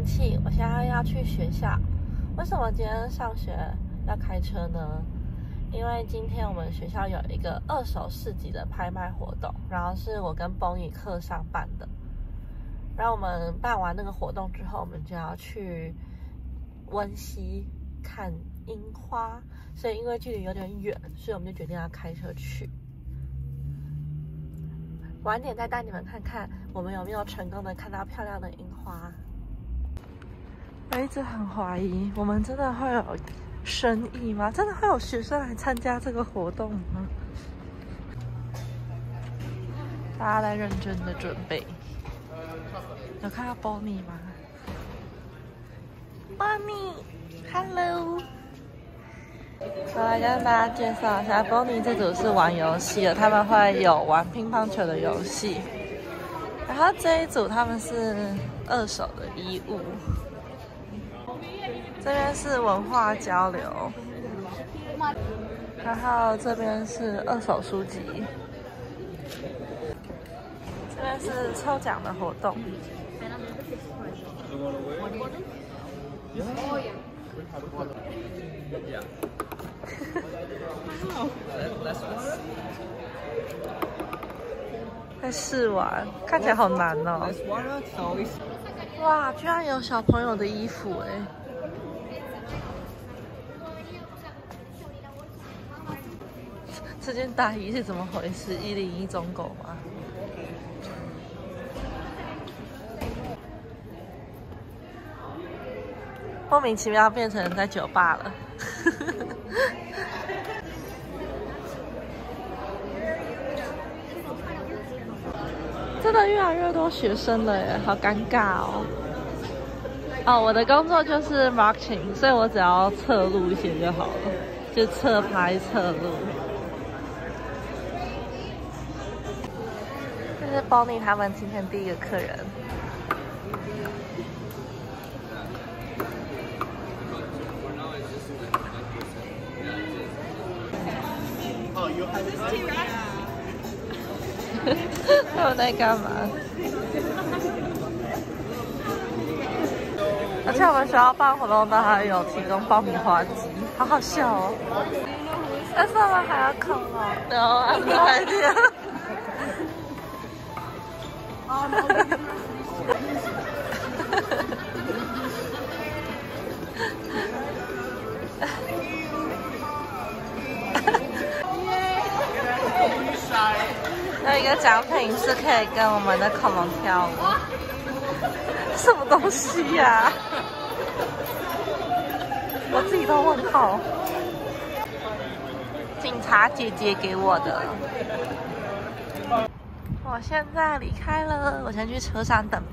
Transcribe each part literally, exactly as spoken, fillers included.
气，我现在要去学校。为什么今天上学要开车呢？因为今天我们学校有一个二手市集的拍卖活动，然后是我跟 Bonnie 课上办的。然后我们办完那个活动之后，我们就要去温溪看樱花，所以因为距离有点远，所以我们就决定要开车去。晚点再带你们看看我们有没有成功的看到漂亮的樱花。我一直很怀疑，我们真的会有生意吗？真的会有学生来参加这个活动吗？大家在认真的准备。有看到 Bonnie 吗 ？Bonnie，Hello。我来跟大家介绍一下 ，Bonnie 这组是玩游戏的，他们会有玩乒乓球的游戏。然后这一组他们是二手的衣物。这边是文化交流，然后这边是二手书籍，这边是抽奖的活动。在试玩，看起来好难哦！哇，居然有小朋友的衣服哎！这件大衣是怎么回事？一零一中狗吗？莫名其妙变成在酒吧了。真的越来越多学生了耶，好尴尬哦。哦，我的工作就是 marketing， 所以我只要侧录一些就好了，就侧拍侧录。这是 Bonnie 他们今天第一个客人。他们在干嘛？而且我们学校办活动都还有提供爆米花机，好好笑哦！但是我们还要烤哦。No, I'm no idea. 有一个奖品是可以跟我们的恐龙跳舞，什么东西呀、啊？我自己都问号。警察姐姐给我的。我现在离开了，我先去车上等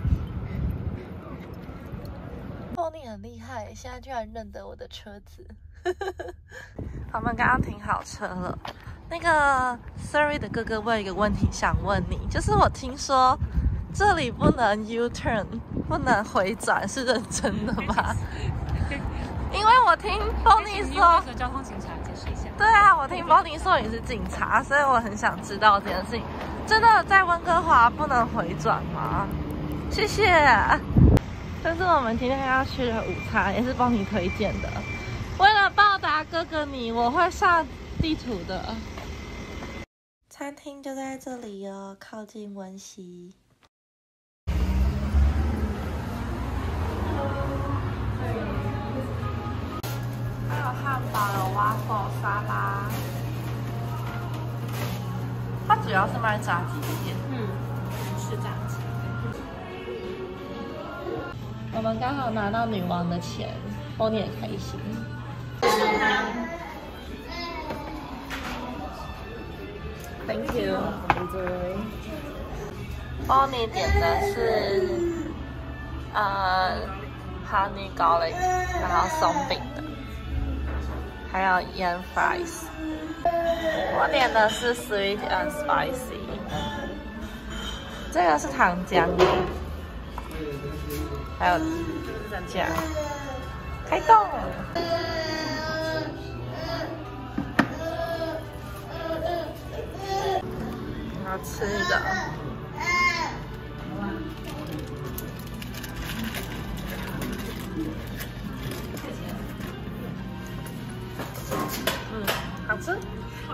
Bonnie。Bonnie 很厉害，现在居然认得我的车子。我们刚刚停好车了。那个 Siri 的哥哥问一个问题想问你，就是我听说这里不能 U turn， 不能回转，是认真的吗？因为我听 Bonnie 说， 交通警察解释一下。 对啊，我听 Bonnie 说你是警察，所以我很想知道这件事情。真的在温哥华不能回转吗？谢谢。这是我们今天要去的午餐，也是 Bonnie 推荐的。为了报答哥哥你，我会上地图的。餐厅就在这里哦，靠近温溪。还有汉堡，有 waffle 沙拉。它主要是卖炸鸡店。 嗯，是炸鸡。 我们刚好拿到女王的钱，Bonnie也开心。Thank you. Enjoy. Bonnie 点的是呃 honey garlic， 然后松饼的，还有盐 fries。我点的是 sweet and spicy。这个是糖浆，还有酱。开动！好吃的。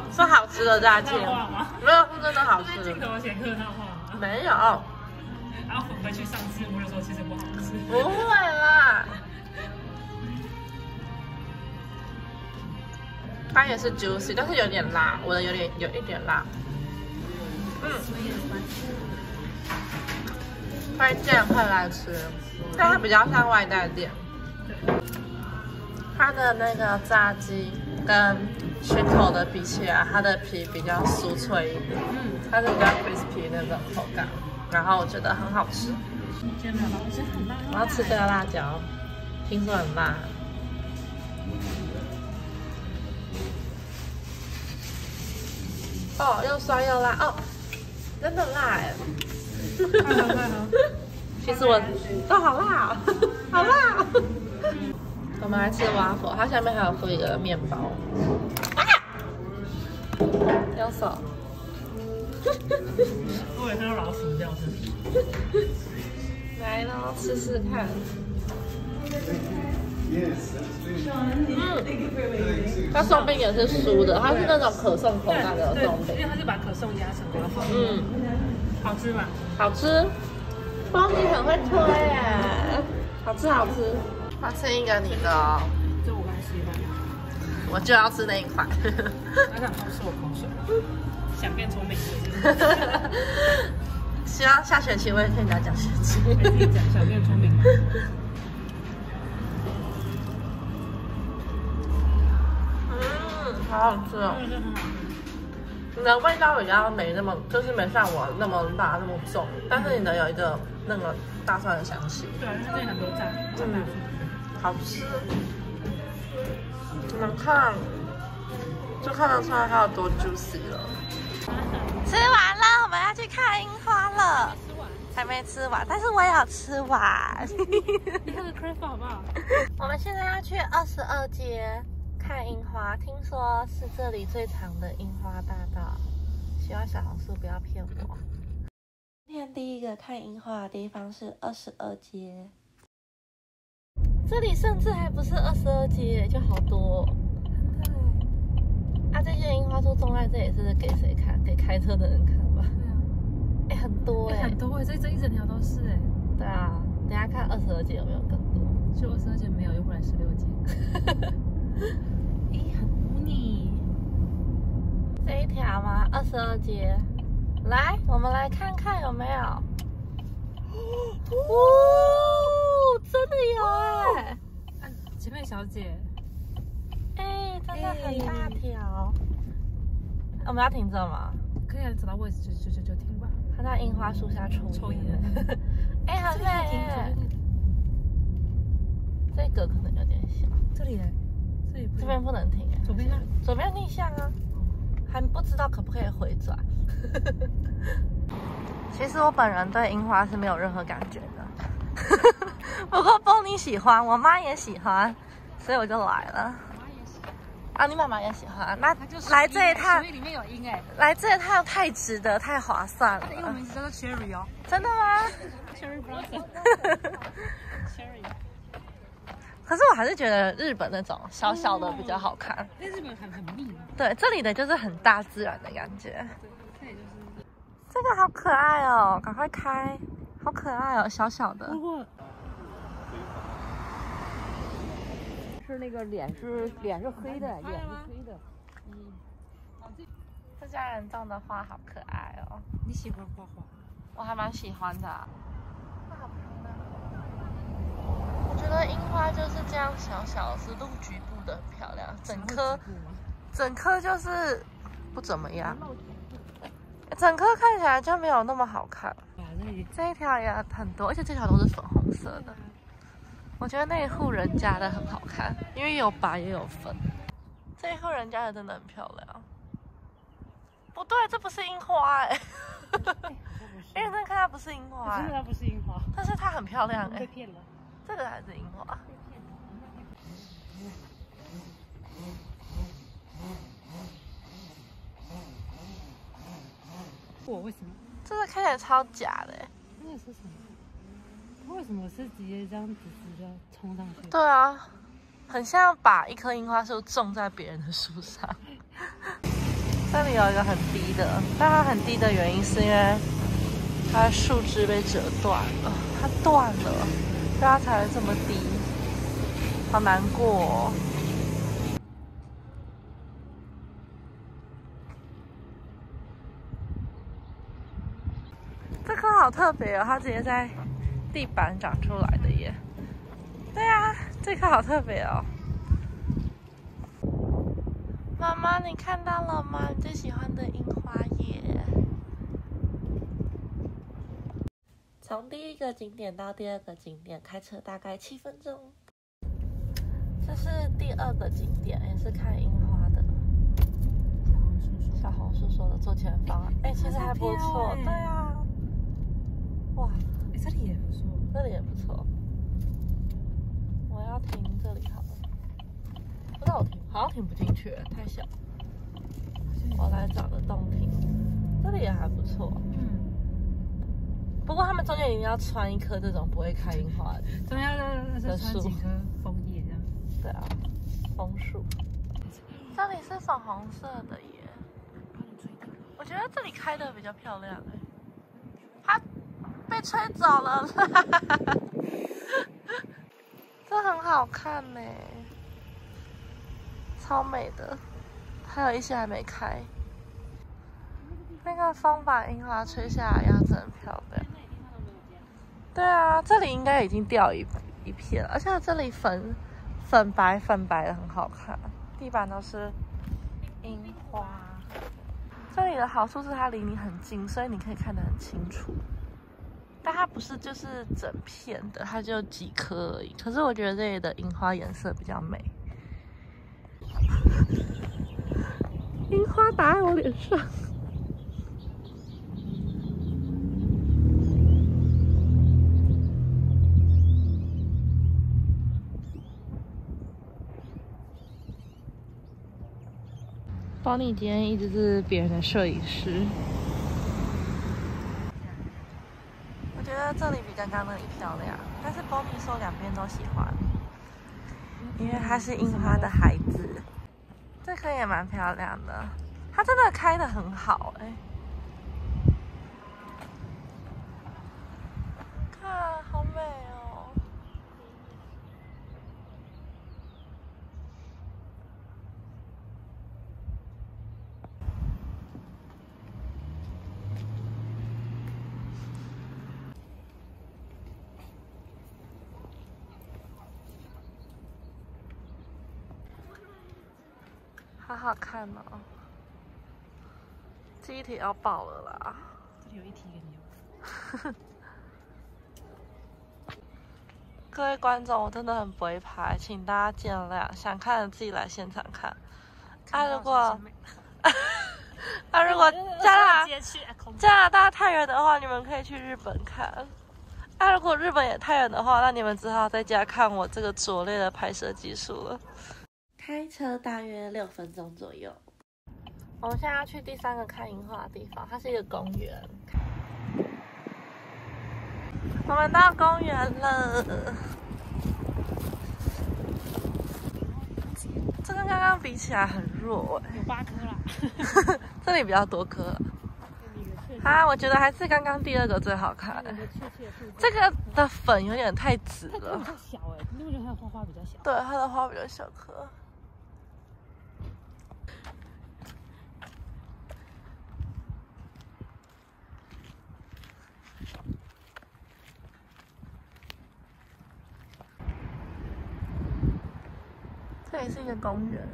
是好吃的炸鸡，没有是真的好吃。 镜头写客套话吗？ 没有。 然后回去上字幕的时候，其实不好吃。 不会啦，它也是 juicy， 但是有点辣，我的有点有一点辣。嗯，推荐会来吃，但它比较像外带店。它的那个炸鸡跟熏口的比起来，它的皮比较酥脆一点，嗯，它是比较 crispy 那种口感，然后我觉得很好吃。 真的好吃，很辣。 我要吃这个辣椒，听说很辣。哦，又酸又辣哦，真的辣哎！ 太好太好。 其实我都好辣、哦，好辣、哦。我们来吃瓦佛，它下面还有附一个面包。啊！用手。 我以为它有老鼠掉是不是？ 来咯，试试看。嗯，它松饼也是酥的，它是那种可颂口感的松饼， 因为它是把可颂压成瓦粉。 嗯， 好吃吗？ 好吃。风你很会推耶，好吃好吃。我吃一个你的哦， 这我蛮喜欢的。 我就要吃那一块。 那想偷吃我口水，想变聪明是不是？ 希望下学期我也可以拿奖学金。 还可以讲想变聪明吗？ 嗯，好好吃哦。你的味道比较没那么，就是没像我那么辣那么重，但是你的有一个那个大蒜的香气。 对，它这里很多炸炸大蒜。 好吃，你们看，就看得出来它有多 juicy 了。吃完了，我们要去看樱花了。还没吃完，但是我也有吃完。 你看个 crab 好不好？ 我们现在要去二十二街看樱花，听说是这里最长的樱花大道。希望小红书不要骗我。今天第一个看樱花的地方是二十二街。这里甚至还不是二十二街，就好多、哦。啊，这些樱花树种在这里是给谁看？给开车的人看吧。对啊。哎、欸，很多哎、欸， 很多哎、欸，这这一整条都是哎、欸。 对啊，等一下看二十二街有没有更多？ 就二十二街没有，又回来十六街。哎，很无你。 这一条吗？二十二街。来，我们来看看有没有。哦，真的有哎、欸！ 啊，前面小姐， 哎、欸，真的很大条。欸、我们要停这吗？ 可以啊，找到位置就就就就停吧。 他在樱花树下抽抽烟。 哎、欸，很美耶！这个可能有点小。 这里嘞，这里不这边不能停哎。 左边呢？ 左边逆向啊，还不知道可不可以回转。其实我本人对樱花是没有任何感觉的，不过波你喜欢，我妈也喜欢，所以我就来了。啊，你妈妈也喜欢，那来这一趟， 里面有樱哎， 来这一趟太值得，太划算了。 它的英文名字叫做 Cherry 哦。 真的吗 ？Cherry Blossom。Cherry。 可是我还是觉得日本那种小小的比较好看。 那日本很很密。 对，这里的就是很大自然的感觉。 这里就是。 这个好可爱哦，赶快开，好可爱哦，小小的。 是那个脸是脸是黑的，脸是黑的。嗯。 这家人种的花好可爱哦。 你喜欢花花？ 我还蛮喜欢的、啊。那好漂亮。我觉得樱花就是这样小小的，是露局部的很漂亮，整颗整颗就是不怎么样。整颗看起来就没有那么好看。这一条也很多，而且这条都是粉红色的。我觉得那一户人家的很好看，因为有白也有粉。这一户人家的真的很漂亮。不对，这不是樱花哎、欸。哎，认真看它不是樱花、欸， 真的它不是樱花， 但是它很漂亮哎、欸。 被骗了。 这个还是樱花。 我为什么？ 这个看起来超假的哎、欸。 那个是什么？它为什么是直接这样子直接冲上去？ 对啊，很像把一棵樱花树种在别人的树上。 这里有一个很低的，但它很低的原因是因为它的树枝被折断了，它断了，所以它才会这么低，好难过哦。这棵好特别哦，它直接在地板长出来的耶。对啊，这棵好特别哦。妈妈，你看到了吗？你最喜欢的樱花耶！从第一个景点到第二个景点，开车大概七分钟。这是第二个景点，也是看樱花的。小红书说的坐前方，哎、欸，其实还不错。对啊。哇， 哎，这里也不错， 这里也不错。我要停这里好了。不知道我停，好像停不进去，太小。我来找个洞停，这里也还不错。嗯。不过他们中间一定要穿一棵这种不会开樱花的， 中间要要穿几棵枫叶这样。 对啊，枫树。这里是粉红色的耶。我觉得这里开的比较漂亮哎。它被吹走了，这很好看呢。超美的，还有一些还没开。那个风把樱花吹下来，样子很漂亮。对啊，这里应该已经掉一一片了，而且这里粉粉白粉白的很好看，地板都是樱花。这里的好处是它离你很近，所以你可以看得很清楚。但它不是就是整片的，它就几颗而已。可是我觉得这里的樱花颜色比较美。樱花打在我脸上。包你今天一直是别人的摄影师。我觉得这里比刚刚那里漂亮，但是包你说两边都喜欢，因为它是樱花的孩子。这棵也蛮漂亮的，它真的开得很好哎、欸。看，好美哦！好好看哦！记忆体要爆了啦！ 这里有一题给你。 各位观众，我真的很不会拍，请大家见谅。想看的自己来现场看。啊，如果啊，如果加拿加拿大太远的话，你们可以去日本看。啊，如果日本也太远的话，那你们只好在家看我这个拙劣的拍摄技术了。开车大约六分钟左右。我们现在要去第三个看樱花的地方，它是一个公园。我们到公园了。这跟刚刚比起来很弱哎、欸， 有八颗啦。 这里比较多颗。啊，我觉得还是刚刚第二个最好看。这个的粉有点太紫了。 它小哎、欸，你不觉得它的花花比较小？ 对，它的花比较小颗。这里是一个公园。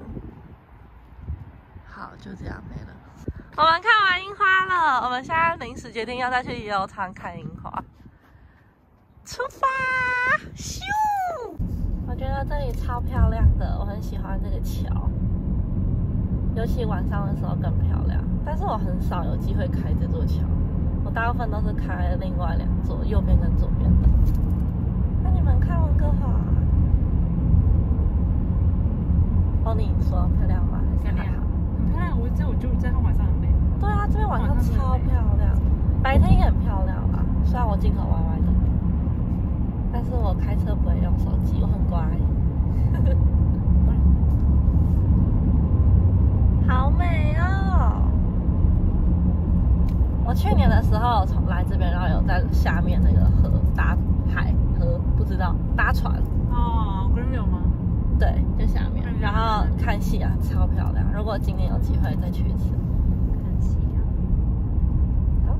好，就这样没了。我们看完樱花了，我们现在临时决定要再去野柳仓看樱花。出发！咻！我觉得这里超漂亮的，我很喜欢这个桥，尤其晚上的时候更漂亮。但是我很少有机会开这座桥，我大部分都是开另外两座，右边跟左边的。那你们看温哥华，哦，你说漂亮吗？还是还好？ 很漂亮，我这我就在看晚上很美。 对啊，这边晚上超漂亮，白天也很漂亮啊。虽然我镜头歪歪的，但是我开车不会用手机，我很乖。好美哦！ 时候从来这边，然后有在下面那个河搭海河，不知道搭船。 哦 ，Greenville 吗？ 对，就下面，然后看夕阳超漂亮。如果今年有机会再去一次。 看夕阳。 好。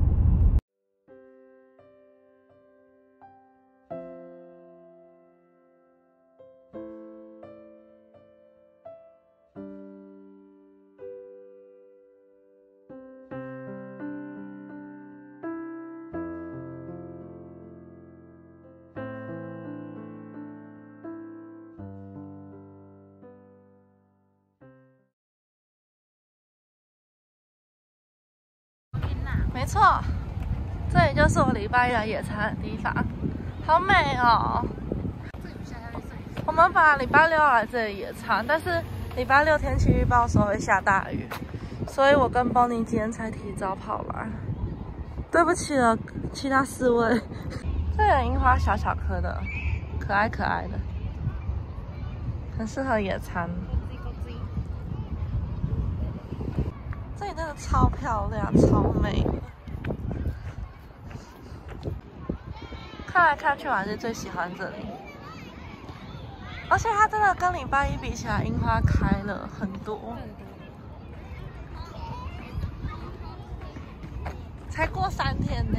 没错，这里就是我礼拜一来野餐的地方，好美哦！我们本来礼拜六要来这里野餐，但是礼拜六天气预报说会下大雨，所以我跟 Bonnie 今天才提早跑来。对不起了，其他四位。这有樱花小小颗的，可爱可爱的，很适合野餐。这里真的超漂亮，超美。看来看去，我还是最喜欢这里。而且它真的跟礼拜一比起来，樱花开了很多。才过三天呢，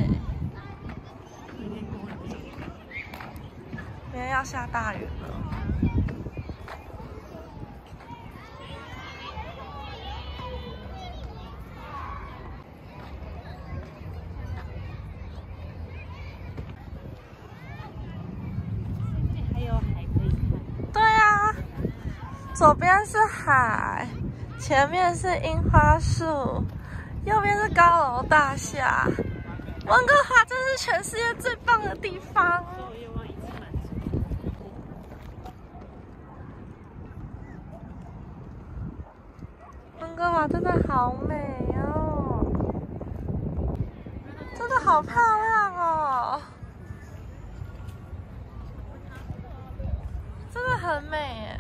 明天要下大雨了。左边是海，前面是樱花树，右边是高楼大厦。温哥华真是全世界最棒的地方。温哥华真的好美哦，真的好漂亮哦，真的很美耶。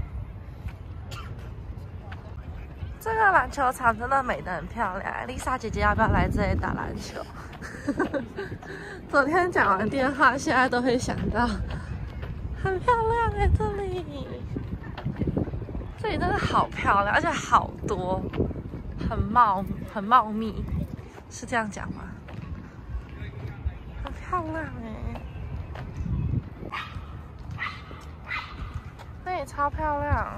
这个篮球场真的美得很漂亮。Lisa 姐姐要不要来这里打篮球？昨天讲完电话，现在都会想到，很漂亮哎，这里，这里真的好漂亮，而且好多，很茂很茂密，是这样讲吗？很漂亮哎，这里超漂亮。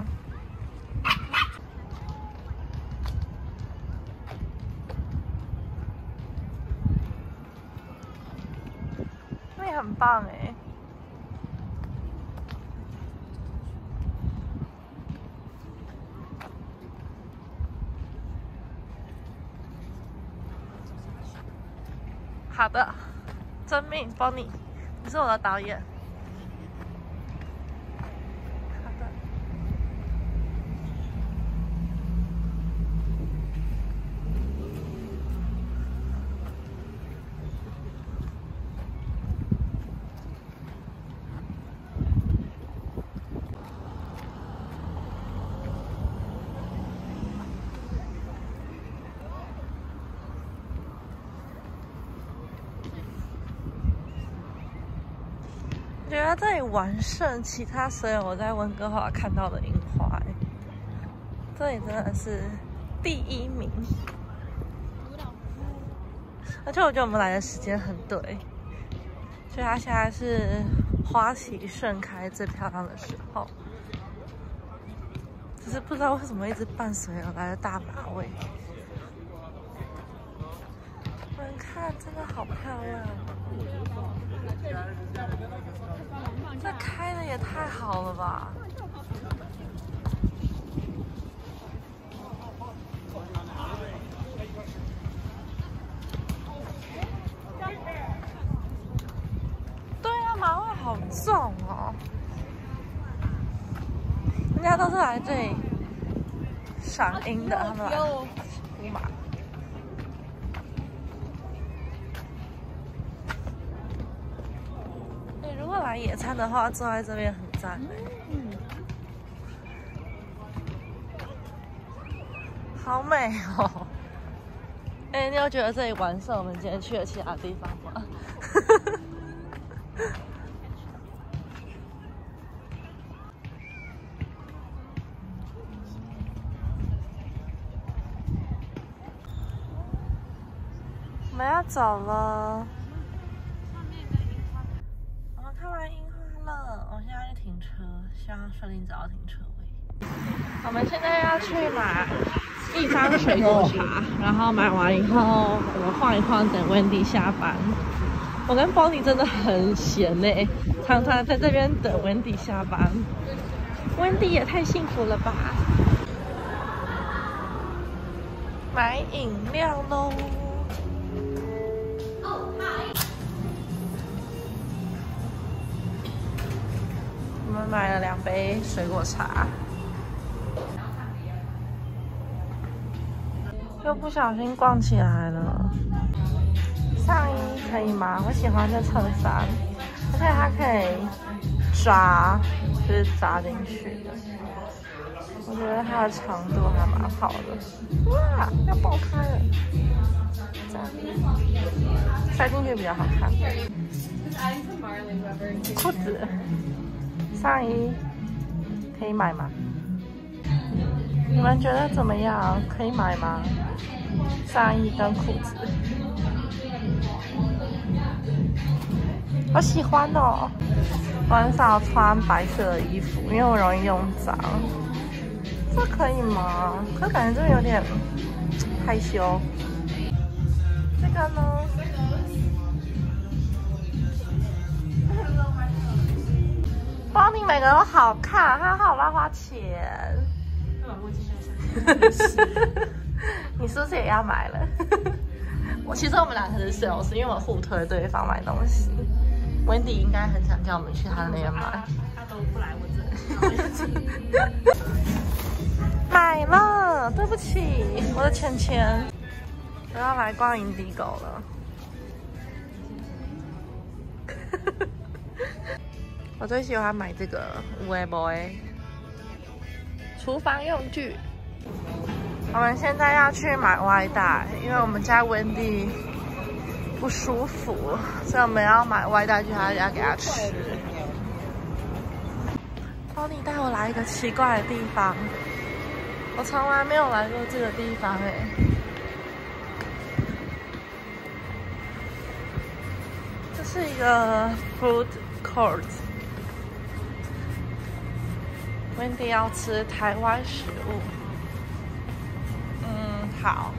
很棒哎！好的，真命 Bonnie， 你是我的导演。好的。我觉得这里完胜其他所有我在温哥华看到的樱花，这里真的是第一名。而且我觉得我们来的时间很对，所以它现在是花期盛开最漂亮的时候。只是不知道为什么一直伴随而来的大马味。你们看，真的好漂亮！这开的也太好了吧！对啊，马味好重哦！人家都是来这里赏樱的，他们来呼马。你如果来野餐的话，坐在这边很赞的。嗯，好美哦！ 哎、欸，你有觉得这里完胜我们今天去的其他地方吗？我们要走了。我们看完樱花了，我现在去停车，希望顺利找到停车位。我们现在要去买一方水果茶，然后买完以后，我们晃一晃，等 Wendy 下班。我跟 Bonnie 真的很闲呢、欸，常常在这边等 Wendy 下班。Wendy 也太幸福了吧！买饮料喽。我们买了两杯水果茶，又不小心逛起来了。上衣可以吗？我喜欢这衬衫，而且它可以扎，就是扎进去的。我觉得它的长度还蛮好的。哇，要爆开了！这样塞进去比较好看。裤子。上衣可以买吗？你们觉得怎么样？可以买吗？上衣跟裤子，我喜欢哦。我很少穿白色的衣服，因为我容易用脏。这可以吗？可感觉这有点害羞。这个呢？包你每个都好看，还好乱花钱。你是不是也要买了？我其实我们两个是 sales， 因为我互推对方买东西。Wendy 应该很想叫我们去他那边买。 他都不来我这。 买了，对不起，我的钱钱。我要来逛 Indigo 了。我最喜欢买这个 Weibo 厨房用具。我们现在要去买外带，因为我们家 Wendy 不舒服，所以我们要买外带去他家给他吃。Bonnie 带我来一个奇怪的地方，我从来没有来过这个地方哎。这是一个 food court。Wendy 要吃台湾食物，嗯，好，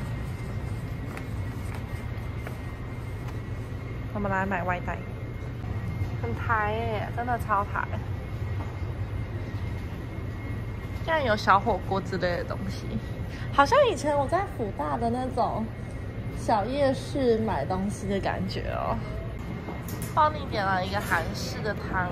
我们来买外带，很台耶，真的超台。竟然有小火锅之类的东西，好像以前我在辅大的那种小夜市买东西的感觉哦。帮你点了一个韩式的汤。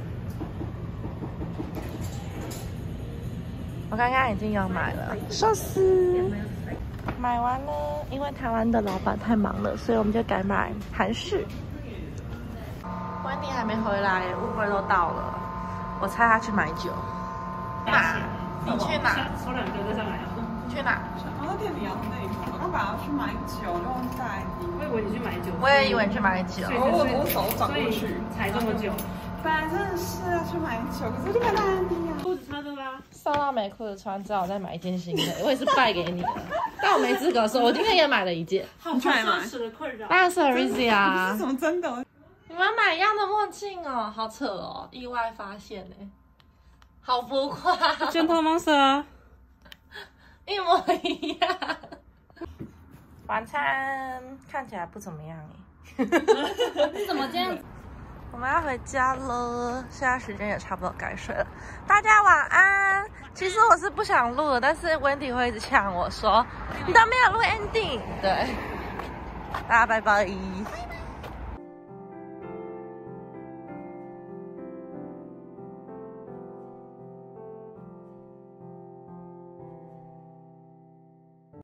我刚刚已经有买了寿司，买完了，因为台湾的老板太忙了，所以我们就改买韩式。Wendy还没回来 ，Uber 都到了，我猜他去买酒。哪？你去哪？ 抽两个再上来。 你去哪？ 我在店里啊，那里。我刚本来要去买酒，就忘记带 I D。 我以为你去买酒。 我也以为你去买酒。 我我我手转过去， 才这么久。 本来真的是要去买酒，可是就没带 I D 啊。 裤子穿了啦。 烧到没裤子穿，只好再买一件新的。我也是败给你的，但我没资格说。我今天也买了一件。 好奢侈的困扰。 当然是 Aritzia 啊。 这是什么真的？ 你们买一样的墨镜哦，好扯哦，意外发现哎，好浮夸。 Gentle Monster 啊， 一模一样。晚餐看起来不怎么样哎。 你怎么这样？ 我们要回家了，现在时间也差不多该睡了。大家晚安。其实我是不想录的，但是 Wendy 会一直呛我说你都没有录 ending。对，大家拜拜。